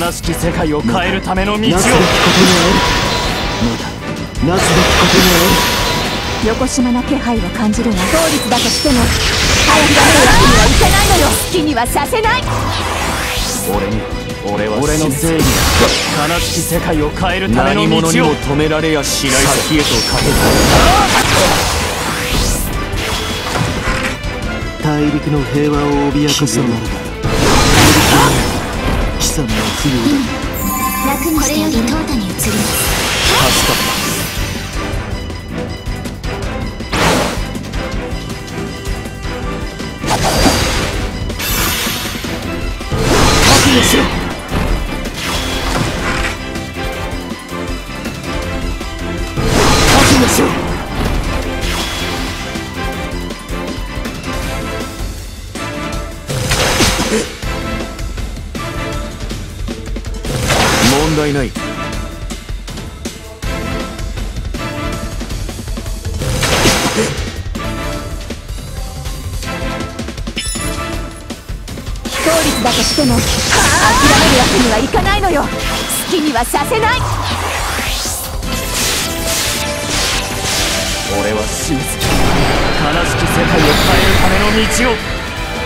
悲しき世界を変えるための道を。 なすべきことにある。まだなすべきことにある。 よこしまな気配を感じるが、当律だとしても早くやるわけにはいかないのよ。好きにはさせない。 俺の正義が悲しき世界を変えるための道を。何者にも止められやしない。先へと駆け大陸の平和を脅かすならば貴様は不要だ。 楽にしてあげる。これより淘汰に移ります。 助かった。覚悟しろ。覚悟しろ。問題ない。 非効率だとしても諦めるわけにはいかないのよ。好きにはさせない。 俺は死ぬ。悲しき世界を変えるための道を。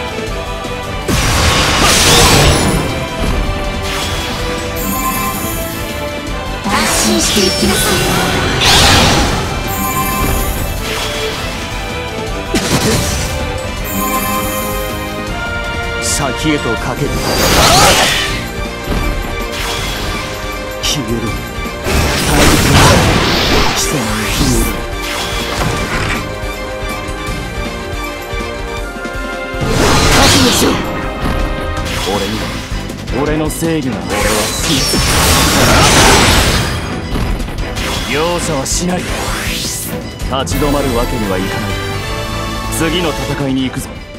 安心していきなさい。 先へと駆ける。 消えろ。大陸の貴様の不要だ。 覚悟しろ。俺の正義が。俺は死ぬ。容赦はしない。立ち止まるわけにはいかない。次の戦いに行くぞ。